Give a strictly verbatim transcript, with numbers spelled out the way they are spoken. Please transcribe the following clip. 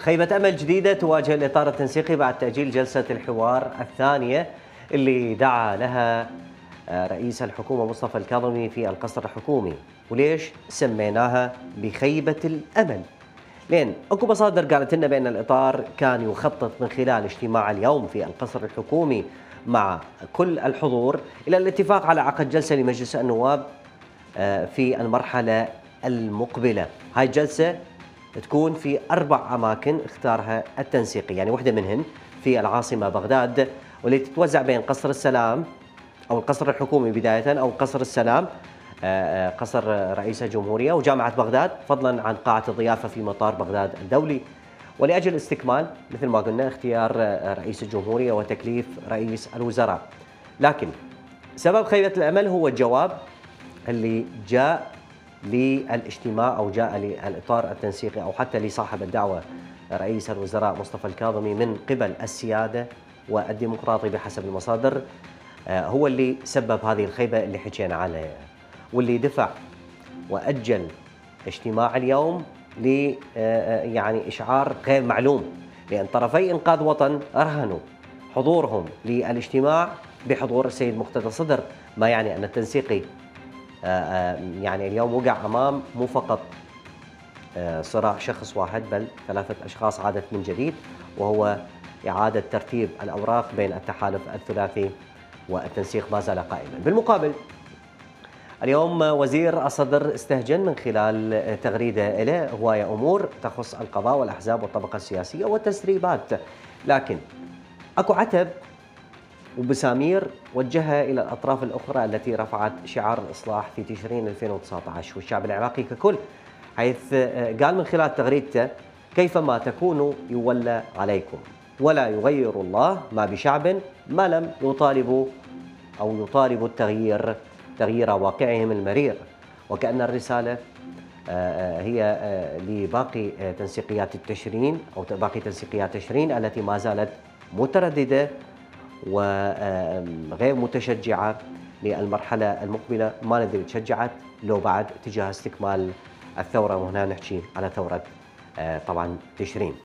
خيبة أمل جديدة تواجه الإطار التنسيقي بعد تأجيل جلسة الحوار الثانية اللي دعا لها رئيس الحكومة مصطفى الكاظمي في القصر الحكومي. وليش سميناها بخيبة الأمل؟ لأن اكو مصادر قالت لنا بأن الإطار كان يخطط من خلال اجتماع اليوم في القصر الحكومي مع كل الحضور إلى الاتفاق على عقد جلسة لمجلس النواب في المرحلة المقبلة. هاي الجلسة تكون في أربع أماكن اختارها التنسيقي، يعني واحدة منهن في العاصمة بغداد، والتي تتوزع بين قصر السلام أو القصر الحكومي بداية أو قصر السلام قصر رئيس الجمهورية وجامعة بغداد، فضلا عن قاعة الضيافة في مطار بغداد الدولي. ولأجل استكمال مثل ما قلنا اختيار رئيس الجمهورية وتكليف رئيس الوزراء. لكن سبب خيبة الأمل هو الجواب اللي جاء للاجتماع أو جاء للإطار التنسيقي أو حتى لصاحب الدعوة رئيس الوزراء مصطفى الكاظمي من قبل السيادة والديمقراطي بحسب المصادر، هو اللي سبب هذه الخيبة اللي حكينا عليها، واللي دفع وأجل اجتماع اليوم ل يعني إشعار غير معلوم، لأن طرفي إنقاذ وطن أرهنوا حضورهم للاجتماع بحضور السيد مقتدى صدر، ما يعني أن التنسيقي يعني اليوم وقع أمام مو فقط صراع شخص واحد بل ثلاثة أشخاص عادت من جديد، وهو إعادة ترتيب الأوراق بين التحالف الثلاثي والتنسيق ما زال قائما. بالمقابل اليوم وزير الصدر استهجن من خلال تغريدة له هواية أمور تخص القضاء والأحزاب والطبقة السياسية والتسريبات، لكن أكو عتب وبسامير وجهها إلى الأطراف الأخرى التي رفعت شعار الإصلاح في تشرين ألفين وتسعة عشر والشعب العراقي ككل، حيث قال من خلال تغريدته: كيفما تكونوا يولى عليكم، ولا يغير الله ما بشعب ما لم يطالبوا أو يطالبوا التغيير تغيير واقعهم المرير. وكأن الرسالة هي لباقي تنسيقيات التشرين أو باقي تنسيقيات تشرين التي ما زالت مترددة وغير متشجعة للمرحلة المقبلة، ما ندري تشجعت لو بعد تجاه استكمال الثورة، وهنا نحكي على ثورة طبعا تشرين.